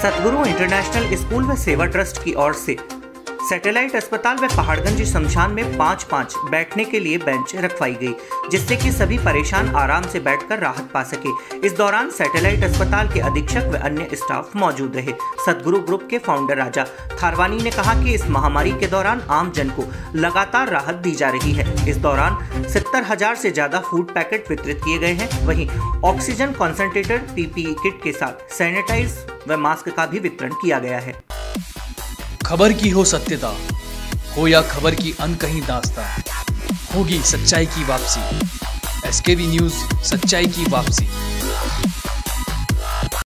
सतगुरु international school व सेवा trust की ओर से सैटेलाइट अस्पताल व पहाड़गंज शमशान में 5-5 बैठने के लिए बेंच रखवाई गई, जिससे कि सभी परेशान आराम से बैठकर राहत पा सके। इस दौरान सैटेलाइट अस्पताल के अधीक्षक व अन्य स्टाफ मौजूद रहे। सतगुरु ग्रुप के फाउंडर राजा थारवानी ने कहा कि इस महामारी के दौरान आम जन को लगातार राहत दी जा रही है। इस दौरान 70,000 से ज्यादा फूड पैकेट वितरित किए गए हैं। वहीं ऑक्सीजन कॉन्सेंट्रेटर, पीपीई किट के साथ सैनिटाइज व मास्क का भी वितरण किया गया है। खबर की हो सत्यता, हो या खबर की अनकही दास्तां, होगी सच्चाई की वापसी। एसकेबी न्यूज़, सच्चाई की वापसी।